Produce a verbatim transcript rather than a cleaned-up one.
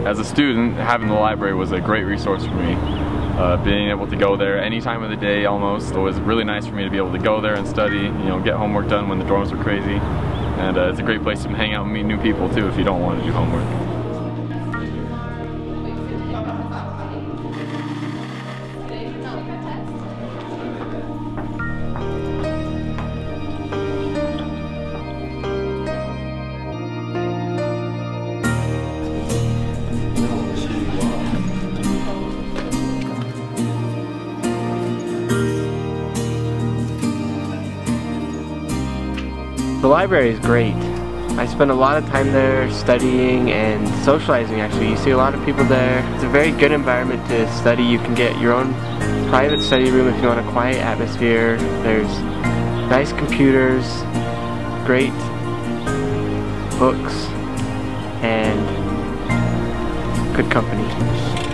as a student, having the library was a great resource for me. Uh, being able to go there any time of the day almost, it was really nice for me to be able to go there and study, you know, get homework done when the dorms were crazy. And uh, it's a great place to hang out and meet new people too if you don't want to do homework. The library is great. I spend a lot of time there studying and socializing actually. You see a lot of people there. It's a very good environment to study. You can get your own private study room if you want a quiet atmosphere. There's nice computers, great books, and good company.